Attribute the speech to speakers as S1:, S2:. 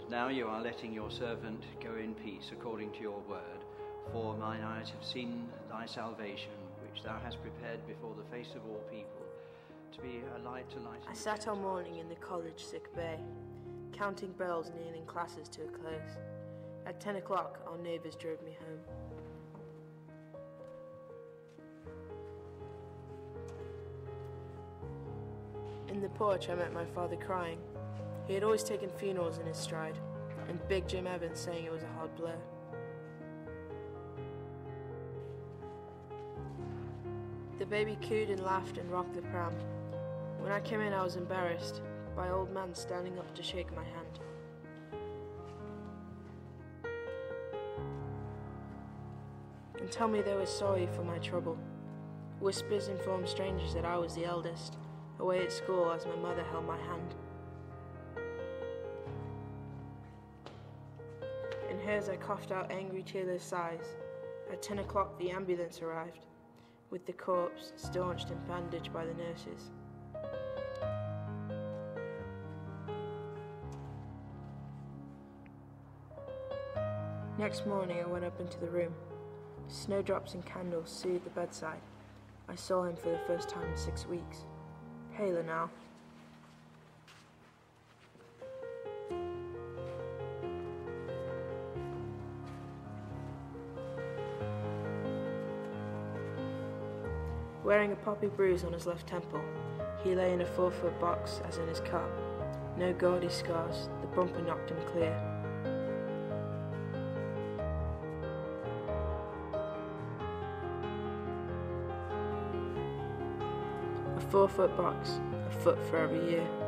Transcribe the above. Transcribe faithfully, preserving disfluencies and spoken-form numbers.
S1: Now you are letting your servant go in peace according to your word, for mine eyes have seen thy salvation, which thou hast prepared before the face of all people, to be a light to lighten.
S2: I sat all morning in the college sick bay, counting bells, nailing classes to a close. At ten o'clock, our neighbours drove me home. In the porch, I met my father crying. He had always taken funerals in his stride, and Big Jim Evans saying it was a hard blow. The baby cooed and laughed and rocked the pram. When I came in, I was embarrassed by old man standing up to shake my hand. And tell me they were sorry for my trouble. Whispers informed strangers that I was the eldest, away at school as my mother held my hand. In hers I coughed out angry tearless sighs. At ten o'clock the ambulance arrived, with the corpse staunched and bandaged by the nurses. Next morning I went up into the room. Snowdrops and candles soothed the bedside. I saw him for the first time in six weeks. Paler now. Wearing a poppy bruise on his left temple, he lay in a four-foot box as in his cot. No gaudy scars, the bumper knocked him clear. A four-foot box, a foot for every year.